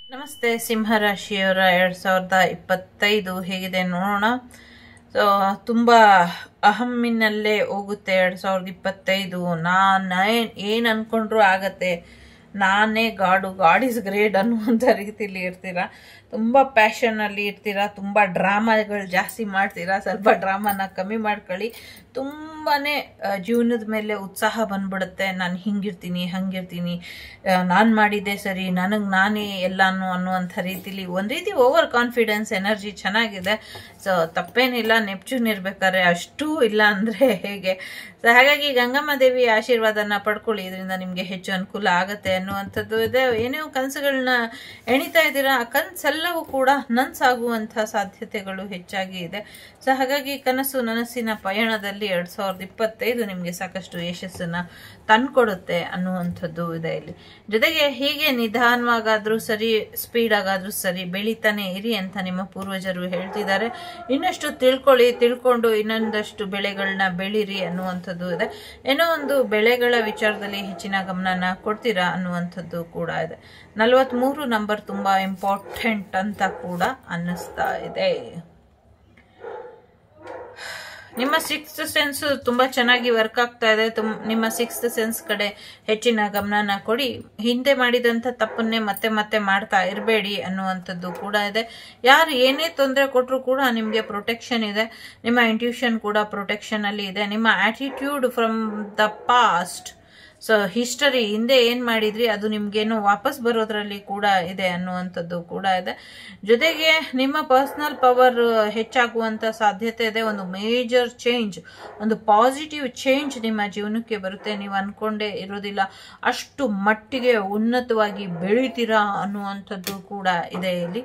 ನಮಸ್ತೆ ಸಿಂಹರಾಶಿಯವರ 2025 ಹೇಗಿದೆ ನೋಡೋಣ. ಸೊ ತುಂಬಾ ಅಹಮ್ಮಿನಲ್ಲೇ ಹೋಗುತ್ತೆ 2025. ಏನ್ ಅನ್ಕೊಂಡ್ರು ಆಗತ್ತೆ, ನಾನೇ ಗಾಡ್ ಇಸ್ ಗ್ರೇಟ್ ಅನ್ನುವಂಥ ರೀತಿಲಿ ಇರ್ತೀರಾ. ತುಂಬಾ ಪ್ಯಾಷನ್ ಅಲ್ಲಿ ಇರ್ತೀರಾ, ತುಂಬಾ ಡ್ರಾಮಾಗಳು ಜಾಸ್ತಿ ಮಾಡ್ತೀರಾ. ಸ್ವಲ್ಪ ಡ್ರಾಮಾನ ಕಮ್ಮಿ ಮಾಡ್ಕೊಳ್ಳಿ. ತುಂಬಾನೇ ಜೀವನದ ಮೇಲೆ ಉತ್ಸಾಹ ಬಂದ್ಬಿಡುತ್ತೆ. ನಾನು ಹಿಂಗಿರ್ತೀನಿ ಹಂಗಿರ್ತೀನಿ, ನಾನು ಮಾಡಿದ್ದೆ ಸರಿ, ನನಗೆ ನಾನೇ ಎಲ್ಲಾನು ಅನ್ನುವಂಥ ರೀತಿಲಿ ಒಂದ್ ರೀತಿ ಓವರ್ ಕಾನ್ಫಿಡೆನ್ಸ್ ಎನರ್ಜಿ ಚೆನ್ನಾಗಿದೆ. ಸೊ ತಪ್ಪೇನಿಲ್ಲ, ನೆಪ್ಚೂನ್ ಇರ್ಬೇಕಾದ್ರೆ ಅಷ್ಟು ಇಲ್ಲ ಅಂದ್ರೆ ಹೇಗೆ. ಸೊ ಹಾಗಾಗಿ ಗಂಗಮ್ಮ ದೇವಿ ಆಶೀರ್ವಾದನ ಪಡ್ಕೊಳ್ಳಿ, ಇದರಿಂದ ನಿಮ್ಗೆ ಹೆಚ್ಚು ಅನುಕೂಲ ಆಗತ್ತೆ ಅನ್ನುವಂಥದ್ದು ಇದೆ. ಏನೇನೋ ಕನಸುಗಳನ್ನ ಎಣಿತಾ ಇದ್ದೀರಾ, ಆ ಕನಸೆಲ್ಲವೂ ಕೂಡ ನನ್ಸಾಗುವಂಥ ಸಾಧ್ಯತೆಗಳು ಹೆಚ್ಚಾಗಿ ಇದೆ. ಸೊ ಹಾಗಾಗಿ ಕನಸು ನನಸಿನ ಪಯಣದಲ್ಲಿ 2025 ನಿಮ್ಗೆ ಸಾಕಷ್ಟು ಯಶಸ್ಸನ್ನ ತಂದ್ಕೊಡುತ್ತೆ ಅನ್ನುವಂಥದ್ದು ಇದೆ ಇಲ್ಲಿ. ಜೊತೆಗೆ ಹೀಗೆ ನಿಧಾನವಾಗಾದ್ರೂ ಸರಿ, ಸ್ಪೀಡ್ ಆಗಾದ್ರೂ ಸರಿ ಬೆಳಿತಾನೆ ಇರಿ ಅಂತ ನಿಮ್ಮ ಪೂರ್ವಜರು ಹೇಳ್ತಿದ್ದಾರೆ. ಇನ್ನಷ್ಟು ತಿಳ್ಕೊಂಡು ಇನ್ನೊಂದಷ್ಟು ಬೆಳೆಗಳನ್ನ ಬೆಳಿರಿ ಅನ್ನುವಂಥದ್ದು ಇದೆ. ಏನೋ ಒಂದು ಬೆಳೆಗಳ ವಿಚಾರದಲ್ಲಿ ಹೆಚ್ಚಿನ ಗಮನನ ಕೊಡ್ತೀರಾ ಅನ್ನುವಂಥದ್ದು ಕೂಡ ಇದೆ. 43 ನಂಬರ್ ತುಂಬಾ ಇಂಪಾರ್ಟೆಂಟ್ ಅಂತ ಕೂಡ ಅನ್ನಿಸ್ತಾ ಇದೆ. ನಿಮ್ಮ ಸಿಕ್ಸ್ತ್ ಸೆನ್ಸ್ ತುಂಬಾ ಚೆನ್ನಾಗಿ ವರ್ಕ್ ಆಗ್ತಾ ಇದೆ. ನಿಮ್ಮ ಸಿಕ್ಸ್ತ್ ಸೆನ್ಸ್ ಕಡೆ ಹೆಚ್ಚಿನ ಗಮನನ ಕೊಡಿ. ಹಿಂದೆ ಮಾಡಿದಂತ ತಪ್ಪನ್ನೇ ಮತ್ತೆ ಮತ್ತೆ ಮಾಡ್ತಾ ಇರಬೇಡಿ ಅನ್ನುವಂಥದ್ದು ಕೂಡ ಇದೆ. ಯಾರು ಏನೇ ತೊಂದರೆ ಕೊಟ್ಟರು ಕೂಡ ನಿಮ್ಗೆ ಪ್ರೊಟೆಕ್ಷನ್ ಇದೆ. ನಿಮ್ಮ ಇಂಟ್ಯೂಷನ್ ಕೂಡ ಪ್ರೊಟೆಕ್ಷನ್ ಅಲ್ಲಿ ಇದೆ. ನಿಮ್ಮ attitude from the past, so history, ಹಿಂದೆ ಏನ್ ಮಾಡಿದ್ರಿ ಅದು ನಿಮ್ಗೇನು ವಾಪಸ್ ಬರೋದ್ರಲ್ಲಿ ಕೂಡ ಇದೆ ಅನ್ನುವಂಥದ್ದು ಕೂಡ ಇದೆ. ಜೊತೆಗೆ ನಿಮ್ಮ ಪರ್ಸನಲ್ ಪವರ್ ಹೆಚ್ಚಾಗುವಂತ ಸಾಧ್ಯತೆ ಇದೆ. ಒಂದು ಮೇಜರ್ ಚೇಂಜ್, ಒಂದು ಪಾಸಿಟಿವ್ ಚೇಂಜ್ ನಿಮ್ಮ ಜೀವನಕ್ಕೆ ಬರುತ್ತೆ. ನೀವು ಅನ್ಕೊಂಡೇ ಇರೋದಿಲ್ಲ, ಅಷ್ಟು ಮಟ್ಟಿಗೆ ಉನ್ನತವಾಗಿ ಬೆಳಿತೀರಾ ಅನ್ನುವಂಥದ್ದು ಕೂಡ ಇದೆ ಇಲ್ಲಿ.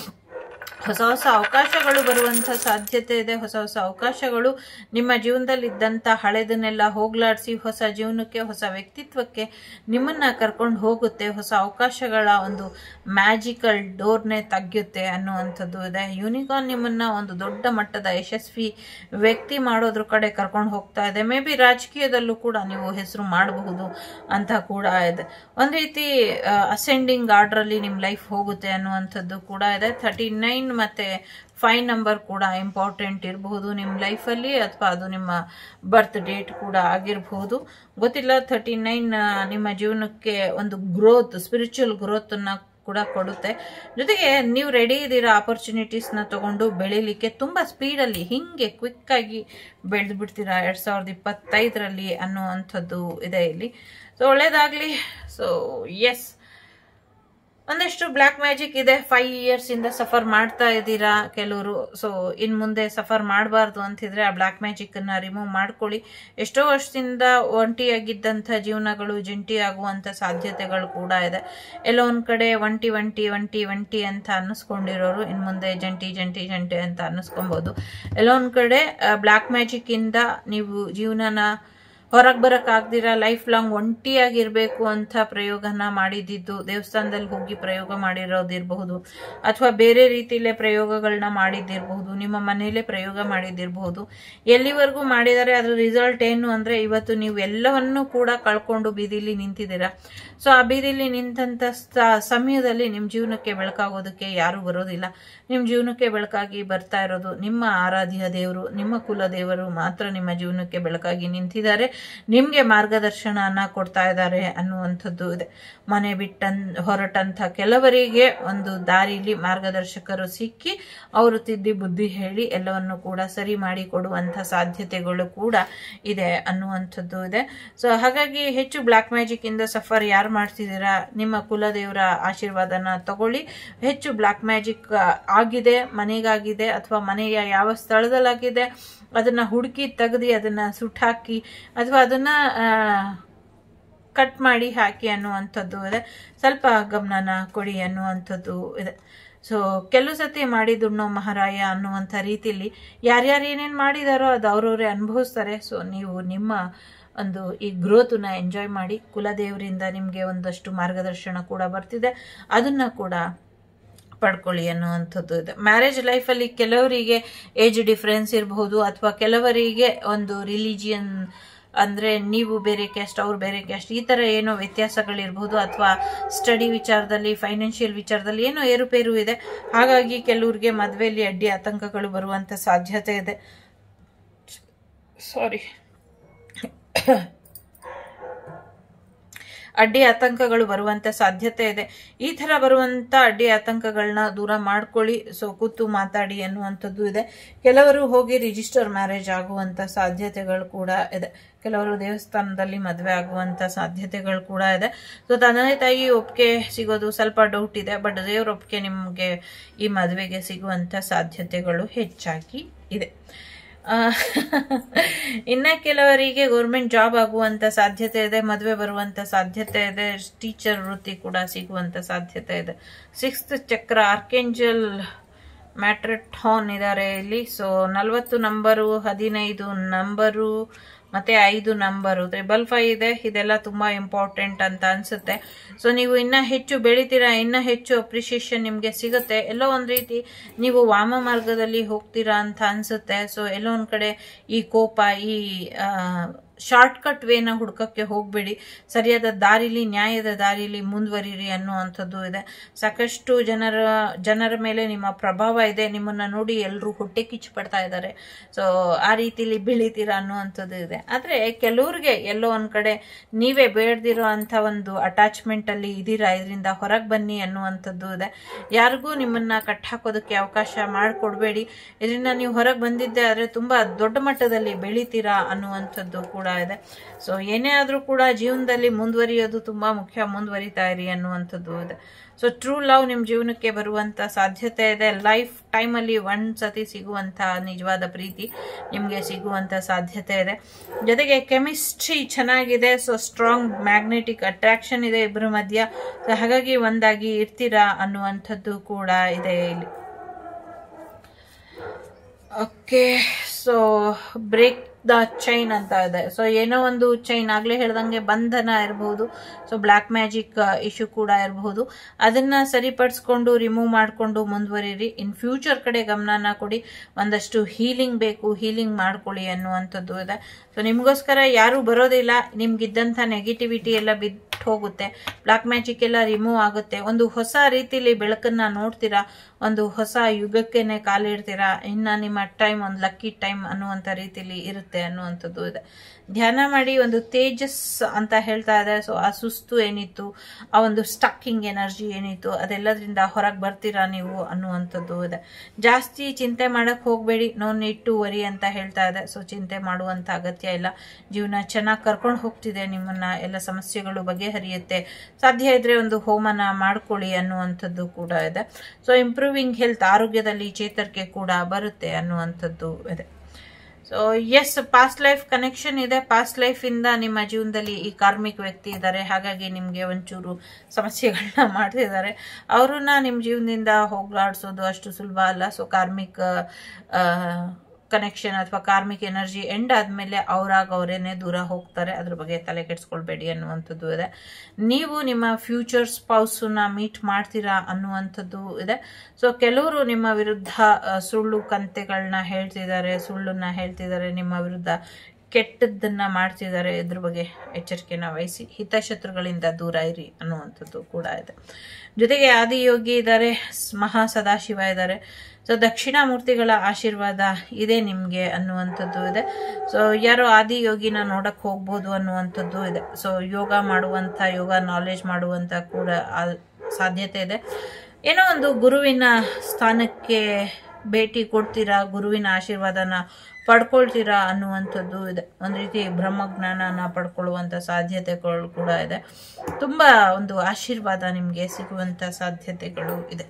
ಹೊಸ ಹೊಸ ಅವಕಾಶಗಳು ಬರುವಂತ ಸಾಧ್ಯತೆ ಇದೆ. ಹೊಸ ಹೊಸ ಅವಕಾಶಗಳು ನಿಮ್ಮ ಜೀವನದಲ್ಲಿ ಇದ್ದಂತ ಹಳೆದನ್ನೆಲ್ಲ ಹೋಗ್ಲಾಡಿಸಿ ಹೊಸ ಜೀವನಕ್ಕೆ, ಹೊಸ ವ್ಯಕ್ತಿತ್ವಕ್ಕೆ ನಿಮ್ಮನ್ನ ಕರ್ಕೊಂಡು ಹೋಗುತ್ತೆ. ಹೊಸ ಅವಕಾಶಗಳ ಒಂದು ಮ್ಯಾಜಿಕಲ್ ಡೋರ್ನೇ ತೆಗೆಯುತ್ತೆ ಅನ್ನುವಂಥದ್ದು ಇದೆ. ಯೂನಿಕಾರ್ನ್ ನಿಮ್ಮನ್ನ ಒಂದು ದೊಡ್ಡ ಮಟ್ಟದ ಯಶಸ್ವಿ ವ್ಯಕ್ತಿ ಮಾಡೋದ್ರ ಕಡೆ ಕರ್ಕೊಂಡು ಹೋಗ್ತಾ ಇದೆ. ಮೇ ಬಿ ರಾಜಕೀಯದಲ್ಲೂ ಕೂಡ ನೀವು ಹೆಸರು ಮಾಡಬಹುದು ಅಂತ ಕೂಡ ಇದೆ. ಒಂದ್ ರೀತಿ ಅಸೆಂಡಿಂಗ್ ಆರ್ಡರ್ ಅಲ್ಲಿ ನಿಮ್ ಲೈಫ್ ಹೋಗುತ್ತೆ ಅನ್ನುವಂಥದ್ದು ಕೂಡ ಇದೆ. 39 ಮತ್ತೆ 5 ನಂಬರ್ ಕೂಡ ಇಂಪಾರ್ಟೆಂಟ್ ಇರಬಹುದು ನಿಮ್ ಲೈಫ್ ಅಲ್ಲಿ, ಅಥವಾ ಅದು ನಿಮ್ಮ ಬರ್ತ್ ಡೇಟ್ ಕೂಡ ಆಗಿರಬಹುದು, ಗೊತ್ತಿಲ್ಲ. 39 ನಿಮ್ಮ ಜೀವನಕ್ಕೆ ಒಂದು ಗ್ರೋತ್, ಸ್ಪಿರಿಚುವಲ್ ಗ್ರೋತ್ ಅನ್ನ ಕೂಡ ಕೊಡುತ್ತೆ. ಜೊತೆಗೆ ನೀವು ರೆಡಿ ಇದ್ದೀರಾ ಆಪರ್ಚುನಿಟೀಸ್ ನ ತಗೊಂಡು ಬೆಳಿಲಿಕ್ಕೆ. ತುಂಬಾ ಸ್ಪೀಡ್ ಅಲ್ಲಿ ಹಿಂಗೆ ಕ್ವಿಕ್ ಆಗಿ ಬೆಳೆದು ಬಿಡ್ತೀರಾ 2025 ಅನ್ನುವಂಥದ್ದು ಇದೆ ಇಲ್ಲಿ. ಸೊ ಒಳ್ಳೇದಾಗ್ಲಿ. ಸೊ ಎಸ್, ಒಂದಷ್ಟು ಬ್ಲ್ಯಾಕ್ ಮ್ಯಾಜಿಕ್ ಇದೆ. 5 ಇಯರ್ಸ್ ಇಂದ ಸಫರ್ ಮಾಡ್ತಾ ಇದ್ದೀರಾ ಕೆಲವರು. ಸೊ ಇನ್ ಮುಂದೆ ಸಫರ್ ಮಾಡಬಾರ್ದು ಅಂತಿದ್ರೆ ಆ ಬ್ಲ್ಯಾಕ್ ಮ್ಯಾಜಿಕ್ ಅನ್ನ ರಿಮೂವ್ ಮಾಡ್ಕೊಳ್ಳಿ. ಎಷ್ಟೋ ವರ್ಷದಿಂದ ಒಂಟಿಯಾಗಿದ್ದಂಥ ಜೀವನಗಳು ಜಂಟಿ ಆಗುವಂತ ಸಾಧ್ಯತೆಗಳು ಕೂಡ ಇದೆ. ಎಲ್ಲೋ ಒಂದ್ ಕಡೆ ಒಂಟಿ ಅಂತ ಅನ್ನಿಸ್ಕೊಂಡಿರೋರು ಇನ್ ಮುಂದೆ ಜಂಟಿ ಅಂತ ಅನ್ನಿಸ್ಕೊಬಹುದು. ಎಲ್ಲೋ ಒಂದ್ ಕಡೆ ಬ್ಲ್ಯಾಕ್ ಮ್ಯಾಜಿಕ್ ಇಂದ ನೀವು ಜೀವನನ ಹೊರಗೆ ಬರಕ್ ಆಗ್ದಿರಾ ಲೈಫ್ ಲಾಂಗ್ ಒಂಟಿಯಾಗಿರ್ಬೇಕು ಅಂತ ಪ್ರಯೋಗನ ಮಾಡಿದ್ದು, ದೇವಸ್ಥಾನದಲ್ಲಿ ಹೋಗಿ ಪ್ರಯೋಗ ಮಾಡಿರೋದಿರಬಹುದು, ಅಥವಾ ಬೇರೆ ರೀತಿಲೇ ಪ್ರಯೋಗಗಳನ್ನ ಮಾಡಿದ್ದಿರಬಹುದು, ನಿಮ್ಮ ಮನೇಲೆ ಪ್ರಯೋಗ ಮಾಡಿದ್ದಿರಬಹುದು. ಎಲ್ಲಿವರೆಗೂ ಮಾಡಿದರೆ ಅದ್ರ ರಿಸಲ್ಟ್ ಏನು ಅಂದ್ರೆ ಇವತ್ತು ನೀವು ಎಲ್ಲವನ್ನೂ ಕೂಡ ಕಳ್ಕೊಂಡು ಬೀದಿಲಿ ನಿಂತಿದ್ದೀರಾ. ಸೊ ಆ ಬೀದಿಲಿ ನಿಂತಂತ ಸಮಯದಲ್ಲಿ ನಿಮ್ ಜೀವನಕ್ಕೆ ಬೆಳಕಾಗೋದಕ್ಕೆ ಯಾರು ಬರೋದಿಲ್ಲ. ನಿಮ್ ಜೀವನಕ್ಕೆ ಬೆಳಕಾಗಿ ಬರ್ತಾ ಇರೋದು ನಿಮ್ಮ ಆರಾಧ್ಯ ದೇವರು, ನಿಮ್ಮ ಕುಲ ದೇವರು ಮಾತ್ರ ನಿಮ್ಮ ಜೀವನಕ್ಕೆ ಬೆಳಕಾಗಿ ನಿಂತಿದ್ದಾರೆ. ನಿಮ್ಗೆ ಮಾರ್ಗದರ್ಶನ ಕೊಡ್ತಾ ಇದ್ದಾರೆ ಅನ್ನುವಂಥದ್ದು ಇದೆ. ಮನೆ ಹೊರಟಂತ ಕೆಲವರಿಗೆ ಒಂದು ದಾರಿಲಿ ಮಾರ್ಗದರ್ಶಕರು ಸಿಕ್ಕಿ ಅವರು ತಿದ್ದಿ ಬುದ್ಧಿ ಹೇಳಿ ಎಲ್ಲವನ್ನು ಕೂಡ ಸರಿ ಮಾಡಿ ಕೊಡುವಂತ ಸಾಧ್ಯತೆಗಳು ಕೂಡ ಇದೆ ಅನ್ನುವಂಥದ್ದು ಇದೆ. ಸೊ ಹಾಗಾಗಿ ಹೆಚ್ಚು ಬ್ಲ್ಯಾಕ್ ಮ್ಯಾಜಿಕ್ ಇಂದ ಸಫರ್ ಯಾರು ಮಾಡ್ತಿದ್ದೀರಾ, ನಿಮ್ಮ ಕುಲದೇವರ ಆಶೀರ್ವಾದನ ತಗೊಳ್ಳಿ. ಹೆಚ್ಚು ಬ್ಲ್ಯಾಕ್ ಮ್ಯಾಜಿಕ್ ಆಗಿದೆ, ಮನೆಗಾಗಿದೆ ಅಥವಾ ಮನೆಯ ಯಾವ ಸ್ಥಳದಲ್ಲಾಗಿದೆ ಅದನ್ನ ಹುಡುಕಿ ತೆಗೆದು ಅದನ್ನ ಸುಟ್ಟಾಕಿ ಅಥವಾ ಅದನ್ನ ಕಟ್ ಮಾಡಿ ಹಾಕಿ ಅನ್ನುವಂಥದ್ದು ಇದೆ. ಸ್ವಲ್ಪ ಗಮನನ ಕೊಡಿ ಅನ್ನುವಂಥದ್ದು ಇದೆ. ಸೊ ಕೆಲವು ಸತಿ ಮಾಡಿದುಣ್ಣೋ ಮಹಾರಾಯ ಅನ್ನುವಂಥ ರೀತಿಯಲ್ಲಿ ಯಾರ್ಯಾರು ಏನೇನು ಮಾಡಿದಾರೋ ಅದು ಅವ್ರವ್ರೇ ಅನುಭವಿಸ್ತಾರೆ. ಸೊ ನೀವು ನಿಮ್ಮ ಒಂದು ಈ ಗ್ರೋತ್ನ ಎಂಜಾಯ್ ಮಾಡಿ. ಕುಲದೇವರಿಂದ ನಿಮ್ಗೆ ಒಂದಷ್ಟು ಮಾರ್ಗದರ್ಶನ ಕೂಡ ಬರ್ತಿದೆ, ಅದನ್ನ ಕೂಡ ಪಡ್ಕೊಳ್ಳಿ ಅನ್ನುವಂಥದ್ದು ಇದೆ. ಮ್ಯಾರೇಜ್ ಲೈಫಲ್ಲಿ ಕೆಲವರಿಗೆ ಏಜ್ ಡಿಫರೆನ್ಸ್ ಇರಬಹುದು, ಅಥವಾ ಕೆಲವರಿಗೆ ಒಂದು ರಿಲಿಜಿಯನ್ ಅಂದರೆ ನೀವು ಬೇರೆ ಕ್ಯಾಸ್ಟ್ ಅವ್ರು ಬೇರೆ ಕ್ಯಾಸ್ಟ್ ಈ ಥರ ಏನೋ ವ್ಯತ್ಯಾಸಗಳಿರ್ಬೋದು, ಅಥವಾ ಸ್ಟಡಿ ವಿಚಾರದಲ್ಲಿ ಫೈನಾನ್ಷಿಯಲ್ ವಿಚಾರದಲ್ಲಿ ಏನೋ ಏರುಪೇರು ಇದೆ. ಹಾಗಾಗಿ ಕೆಲವ್ರಿಗೆ ಮದುವೆಯಲ್ಲಿ ಅಡ್ಡಿ ಆತಂಕಗಳು ಬರುವಂಥ ಸಾಧ್ಯತೆ ಇದೆ. ಅಡ್ಡಿ ಆತಂಕಗಳು ಬರುವಂಥ ಸಾಧ್ಯತೆ ಇದೆ. ಈ ಥರ ಬರುವಂಥ ಅಡ್ಡಿ ಆತಂಕಗಳನ್ನ ದೂರ ಮಾಡ್ಕೊಳ್ಳಿ. ಸೊ ಕೂತು ಮಾತಾಡಿ ಅನ್ನುವಂಥದ್ದು ಇದೆ. ಕೆಲವರು ಹೋಗಿ ರಿಜಿಸ್ಟರ್ ಮ್ಯಾರೇಜ್ ಆಗುವಂಥ ಸಾಧ್ಯತೆಗಳು ಕೂಡ ಇದೆ. ಕೆಲವರು ದೇವಸ್ಥಾನದಲ್ಲಿ ಮದುವೆ ಆಗುವಂಥ ಸಾಧ್ಯತೆಗಳು ಕೂಡ ಇದೆ. ಸೊ ತಂದೆ ತಾಯಿ ಒಪ್ಪಿಗೆ ಸಿಗೋದು ಸ್ವಲ್ಪ ಡೌಟ್ ಇದೆ, ಬಟ್ ದೇವ್ರ ಒಪ್ಪಿಗೆ ನಿಮಗೆ ಈ ಮದುವೆಗೆ ಸಿಗುವಂಥ ಸಾಧ್ಯತೆಗಳು ಹೆಚ್ಚಾಗಿ ಇದೆ. ಇನ್ನ ಕೆಲವರಿಗೆ ಗೌರ್ಮೆಂಟ್ ಜಾಬ್ ಆಗುವಂತ ಸಾಧ್ಯತೆ ಇದೆ, ಮದುವೆ ಬರುವಂತ ಸಾಧ್ಯತೆ ಇದೆ, ಟೀಚರ್ ವೃತ್ತಿ ಕೂಡ ಸಿಗುವಂತ ಸಾಧ್ಯತೆ ಇದೆ. 6th ಚಕ್ರ ಆರ್ಕೇಂಜಲ್ ಮ್ಯಾಟ್ರಿಟಾನ್ ಇದ್ದಾರೆ ಇಲ್ಲಿ. ಸೊ 40 ನಂಬರು, 15 ನಂಬರು ಮತ್ತೆ 5 ನಂಬರು, 555 ಇದೆ. ಇದೆಲ್ಲ ತುಂಬಾ ಇಂಪಾರ್ಟೆಂಟ್ ಅಂತ ಅನ್ಸುತ್ತೆ. ಸೊ ನೀವು ಇನ್ನ ಹೆಚ್ಚು ಬೆಳಿತೀರಾ, ಇನ್ನ ಹೆಚ್ಚು ಅಪ್ರಿಸಿಯೇಷನ್ ನಿಮ್ಗೆ ಸಿಗುತ್ತೆ. ಎಲ್ಲೋ ಒಂದ್ ರೀತಿ ನೀವು ವಾಮ ಮಾರ್ಗದಲ್ಲಿ ಹೋಗ್ತೀರಾ ಅಂತ ಅನ್ಸುತ್ತೆ. ಸೊ ಎಲ್ಲೋ ಒಂದ್ ಕಡೆ ಈ ಕೋಪ, ಈ ಶಾರ್ಟ್ ಕಟ್ ವೇನ ಹುಡ್ಕಕ್ಕೆ ಹೋಗ್ಬೇಡಿ. ಸರಿಯಾದ ದಾರಿಲಿ, ನ್ಯಾಯದ ದಾರಿಲಿ ಮುಂದುವರಿರಿ ಅನ್ನುವಂಥದ್ದು ಇದೆ. ಸಾಕಷ್ಟು ಜನರ ಮೇಲೆ ನಿಮ್ಮ ಪ್ರಭಾವ ಇದೆ. ನಿಮ್ಮನ್ನ ನೋಡಿ ಎಲ್ಲರೂ ಹೊಟ್ಟೆ ಕಿಚ್ಚು ಪಡ್ತಾ ಇದ್ದಾರೆ. ಸೊ ಆ ರೀತಿಲಿ ಬೆಳಿತೀರಾ ಅನ್ನುವಂಥದ್ದು ಇದೆ. ಆದ್ರೆ ಕೆಲವ್ರಿಗೆ ಎಲ್ಲೋ ಒಂದ್ ಕಡೆ ನೀವೇ ಬೇಡದಿರೋ ಅಂತ ಒಂದು ಅಟ್ಯಾಚ್ಮೆಂಟ್ ಅಲ್ಲಿ ಇದೀರಾ, ಇದರಿಂದ ಹೊರಗೆ ಬನ್ನಿ ಅನ್ನುವಂಥದ್ದು ಇದೆ. ಯಾರಿಗೂ ನಿಮ್ಮನ್ನ ಕಟ್ಟಾಕೋದಕ್ಕೆ ಅವಕಾಶ ಮಾಡಿಕೊಡ್ಬೇಡಿ. ಇದರಿಂದ ನೀವು ಹೊರಗೆ ಬಂದಿದ್ದೆ ಆದ್ರೆ ತುಂಬಾ ದೊಡ್ಡ ಮಟ್ಟದಲ್ಲಿ ಬೆಳಿತೀರಾ ಅನ್ನುವಂಥದ್ದು ಕೂಡ ಇದೆ. ಸೊ ಏನೇ ಆದ್ರೂ ಕೂಡ ಜೀವನದಲ್ಲಿ ಮುಂದುವರಿಯೋದು ತುಂಬಾ ಮುಖ್ಯ. ಮುಂದುವರಿತಾ ಇರಿ ಅನ್ನುವಂಥದ್ದು ಇದೆ. ಸೊ ಟ್ರೂ ಲವ್ ನಿಮ್ ಜೀವನಕ್ಕೆ ಬರುವಂತ ಸಾಧ್ಯತೆ ಇದೆ. ಲೈಫ್ ಟೈಮ್ ಅಲ್ಲಿ ಒಂದ್ಸತಿ ಸಿಗುವಂತ ನಿಜವಾದ ಪ್ರೀತಿ ನಿಮ್ಗೆ ಸಿಗುವಂತ ಸಾಧ್ಯತೆ ಇದೆ. ಜೊತೆಗೆ ಕೆಮಿಸ್ಟ್ರಿ ಚೆನ್ನಾಗಿದೆ. ಸೊ ಸ್ಟ್ರಾಂಗ್ ಮ್ಯಾಗ್ನೆಟಿಕ್ ಅಟ್ರಾಕ್ಷನ್ ಇದೆ ಇಬ್ಬರ ಮಧ್ಯ. ಸೊ ಹಾಗಾಗಿ ಒಂದಾಗಿ ಇರ್ತೀರಾ ಅನ್ನುವಂಥದ್ದು ಕೂಡ ಇದೆ ಇಲ್ಲಿ. Okay, so break the chain ಅಂತ ಇದೆ. ಸೊ ಏನೋ ಒಂದು ಚೈನ್, ಆಗ್ಲೇ ಹೇಳ್ದಂಗೆ ಬಂಧನ ಇರಬಹುದು. ಸೊ ಬ್ಲ್ಯಾಕ್ ಮ್ಯಾಜಿಕ್ ಇಶ್ಯೂ ಕೂಡ ಇರಬಹುದು. ಅದನ್ನ ಸರಿಪಡಿಸ್ಕೊಂಡು ರಿಮೂವ್ ಮಾಡ್ಕೊಂಡು ಮುಂದುವರಿರಿ. ಇನ್ ಫ್ಯೂಚರ್ ಕಡೆ ಗಮನನ ಕೊಡಿ. ಒಂದಷ್ಟು ಹೀಲಿಂಗ್ ಬೇಕು, ಹೀಲಿಂಗ್ ಮಾಡ್ಕೊಳ್ಳಿ ಅನ್ನುವಂಥದ್ದು ಇದೆ. ಸೊ ನಿಮ್ಗೋಸ್ಕರ ಯಾರು ಬರೋದಿಲ್ಲ. ನಿಮ್ಗಿದ್ದಂಥ ನೆಗೆಟಿವಿಟಿ ಎಲ್ಲ ಬಿದ್ದು ಹೋಗುತ್ತೆ. ಬ್ಲಾಕ್ ಮ್ಯಾಜಿಕ್ ಎಲ್ಲ ರಿಮೂವ್ ಆಗುತ್ತೆ. ಒಂದು ಹೊಸ ರೀತಿಲಿ ಬೆಳಕನ್ನ ನೋಡ್ತೀರಾ. ಒಂದು ಹೊಸ ಯುಗಕ್ಕೆನೆ ಕಾಲಿಡ್ತೀರಾ. ಇನ್ನ ನಿಮ್ಮ ಟೈಮ್ ಒಂದು ಲಕ್ಕಿ ಟೈಮ್ ಅನ್ನುವಂಥ ರೀತಿಲಿ ಇರುತ್ತೆ ಅನ್ನುವಂಥದ್ದು ಇದೆ. ಧ್ಯಾನ ಮಾಡಿ. ಒಂದು ತೇಜಸ್ ಅಂತ ಹೇಳ್ತಾ ಇದೆ. ಸೊ ಆ ಸುಸ್ತು ಏನಿತ್ತು, ಆ ಒಂದು ಸ್ಟಕ್ಕಿಂಗ್ ಎನರ್ಜಿ ಏನಿತ್ತು, ಅದೆಲ್ಲದ್ರಿಂದ ಹೊರಗೆ ಬರ್ತೀರಾ ನೀವು ಅನ್ನುವಂಥದ್ದು ಇದೆ. ಜಾಸ್ತಿ ಚಿಂತೆ ಮಾಡಕ್ ಹೋಗ್ಬೇಡಿ. ನೋ ನೀಡ್ ಟು ವರಿ ಅಂತ ಹೇಳ್ತಾ ಇದೆ. ಸೊ ಚಿಂತೆ ಮಾಡುವಂತ ಅಗತ್ಯ ಇಲ್ಲ. ಜೀವನ ಚೆನ್ನಾಗಿ ಕರ್ಕೊಂಡು ಹೋಗ್ತಿದೆ. ನಿಮ್ಮನ್ನ ಎಲ್ಲ ಸಮಸ್ಯೆಗಳು ಬಗೆಹರಿಯುತ್ತೆ. ಸಾಧ್ಯ ಇದ್ರೆ ಒಂದು ಹೋಮನ ಮಾಡ್ಕೊಳ್ಳಿ ಅನ್ನುವಂಥದ್ದು ಕೂಡ ಇದೆ. ಸೊ ಇಂಪ್ರೂವಿಂಗ್ ಹೆಲ್ತ್, ಆರೋಗ್ಯದಲ್ಲಿ ಚೇತರಿಕೆ ಕೂಡ ಬರುತ್ತೆ ಅನ್ನುವಂಥದ್ದು ಇದೆ. So yes, past life connection ಇದೆ. ಪಾಸ್ಟ್ ಲೈಫ್ ಇಂದ ನಿಮ್ಮ ಜೀವನದಲ್ಲಿ ಈ ಕಾರ್ಮಿಕ್ ವ್ಯಕ್ತಿ ಇದ್ದಾರೆ. ಹಾಗಾಗಿ ನಿಮ್ಗೆ ಒಂಚೂರು ಸಮಸ್ಯೆಗಳನ್ನ ಮಾಡ್ತಿದ್ದಾರೆ. ಅವ್ರನ್ನ ನಿಮ್ ಜೀವನದಿಂದ ಹೋಗ್ಲಾಡ್ಸೋದು ಅಷ್ಟು ಸುಲಭ ಅಲ್ಲ. ಸೊ ಕಾರ್ಮಿಕ್ ಕನೆಕ್ಷನ್ ಅಥವಾ ಕಾರ್ಮಿಕ್ ಎನರ್ಜಿ ಎಂಡ್ ಆದ್ಮೇಲೆ ಅವರೇನೆ ದೂರ ಹೋಗ್ತಾರೆ. ಅದ್ರ ಬಗ್ಗೆ ತಲೆ ಕೆಡಿಸ್ಕೊಳ್ಬೇಡಿ ಅನ್ನುವಂಥದ್ದು ಇದೆ. ನೀವು ನಿಮ್ಮ ಫ್ಯೂಚರ್ ಸ್ಪೌಸ್ನ ಮೀಟ್ ಮಾಡ್ತೀರಾ ಅನ್ನುವಂಥದ್ದು ಇದೆ. ಸೊ ಕೆಲವರು ನಿಮ್ಮ ವಿರುದ್ಧ ಸುಳ್ಳು ಕಂತೆಗಳನ್ನ ಹೇಳ್ತಿದ್ದಾರೆ, ಸುಳ್ಳನ್ನ ಹೇಳ್ತಿದ್ದಾರೆ, ನಿಮ್ಮ ವಿರುದ್ಧ ಕೆಟ್ಟದ್ದನ್ನ ಮಾಡ್ತಿದ್ದಾರೆ. ಇದ್ರ ಬಗ್ಗೆ ಎಚ್ಚರಿಕೆನ ವಹಿಸಿ. ಹಿತಶತ್ರುಗಳಿಂದ ದೂರ ಇರಿ ಅನ್ನುವಂಥದ್ದು ಕೂಡ ಇದೆ. ಜೊತೆಗೆ ಆದಿಯೋಗಿ ಇದ್ದಾರೆ, ಮಹಾ ಸದಾಶಿವ ಇದ್ದಾರೆ. ಸೊ ದಕ್ಷಿಣಾಮೂರ್ತಿಗಳ ಆಶೀರ್ವಾದ ಇದೆ ನಿಮ್ಗೆ ಅನ್ನುವಂಥದ್ದು ಇದೆ. ಸೊ ಯಾರೋ ಆದಿಯೋಗಿನ ನೋಡಕ್ ಹೋಗ್ಬೋದು ಅನ್ನುವಂಥದ್ದು ಇದೆ. ಸೊ ಯೋಗ ಮಾಡುವಂತ, ಯೋಗ ನಾಲೆಜ್ ಮಾಡುವಂತ ಕೂಡ ಸಾಧ್ಯತೆ ಇದೆ. ಏನೋ ಒಂದು ಗುರುವಿನ ಸ್ಥಾನಕ್ಕೆ ಭೇಟಿ ಕೊಡ್ತೀರಾ, ಗುರುವಿನ ಆಶೀರ್ವಾದನ ಪಡ್ಕೊಳ್ತೀರಾ ಅನ್ನುವಂಥದ್ದು ಇದೆ. ಒಂದ್ ರೀತಿ ಬ್ರಹ್ಮಜ್ಞಾನನ ಪಡ್ಕೊಳ್ಳುವಂತ ಸಾಧ್ಯತೆಗಳು ಕೂಡ ಇದೆ. ತುಂಬಾ ಒಂದು ಆಶೀರ್ವಾದ ನಿಮ್ಗೆ ಸಿಗುವಂತ ಸಾಧ್ಯತೆಗಳು ಇದೆ.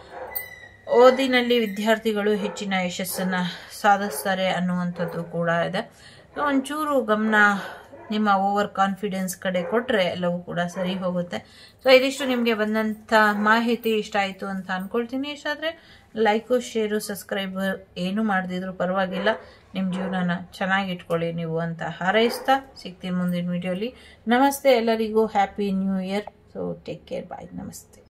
ಓದಿನಲ್ಲಿ ವಿದ್ಯಾರ್ಥಿಗಳು ಹೆಚ್ಚಿನ ಯಶಸ್ಸನ್ನ ಸಾಧಿಸ್ತಾರೆ ಅನ್ನುವಂಥದ್ದು ಕೂಡ ಇದೆ. ಒಂಚೂರು ಗಮನ ನಿಮ್ಮ ಓವರ್ ಕಾನ್ಫಿಡೆನ್ಸ್ ಕಡೆ ಕೊಟ್ರೆ ಎಲ್ಲವೂ ಕೂಡ ಸರಿ ಹೋಗುತ್ತೆ. ಸೊ ಇದಿಷ್ಟು ನಿಮ್ಗೆ ಬಂದಂತ ಮಾಹಿತಿ ಇಷ್ಟ ಆಯ್ತು ಅಂತ ಅನ್ಕೊಳ್ತೀನಿ. ಇಷ್ಟ ಆದ್ರೆ ಲೈಕು, ಶೇರು, ಸಬ್ಸ್ಕ್ರೈಬ್ ಏನು ಮಾಡದಿದ್ರು ಪರವಾಗಿಲ್ಲ. ನಿಮ್ ಜೀವನನ ಚೆನ್ನಾಗಿಟ್ಕೊಳ್ಳಿ ನೀವು ಅಂತ ಹಾರೈಸ್ತಾ ಸಿಗ್ತೀನಿ ಮುಂದಿನ ವಿಡಿಯೋಲಿ. ನಮಸ್ತೆ ಎಲ್ಲರಿಗೂ. Happy new year. So take care. Bye. ನಮಸ್ತೆ.